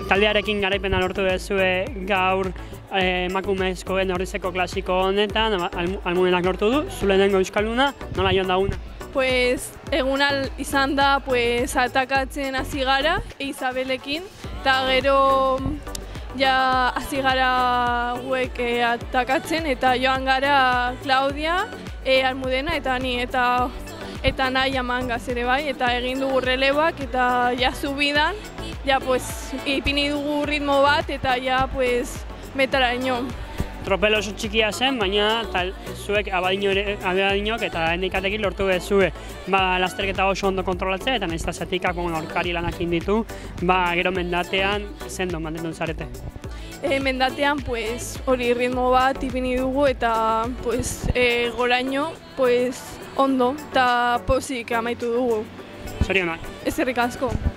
taldearekin garaipena lortu duzue gaur emakumezkoen ordizeko klasiko honetan, Almudenak lortu du, zu lehenengo euskalduna, nola joan da una? Pues egunal izan da pues atakatzen hasi gara Isabelekin, eta gero ja hasi gara guek atakatzen eta joan gara Claudia, Almudena eta ni eta nahi amangaz ere bai, eta egin dugu releboak eta ja subidan, ja pues ipini dugu ritmo bat eta ja pues metaraino. Tropel oso txikia zen, baina zuek abadinok eta endikatekin lortu bezue lasterketa oso ondo kontrolatzea eta nahiz eta zatikak aurkari lanak inditu, gero mendatean zendo mantendu zarete. Mendatean pues hori ritmo bat ipini dugu eta pues goraino pues ondo eta pozik amaitu dugu. Zorionak. Eskerrik asko.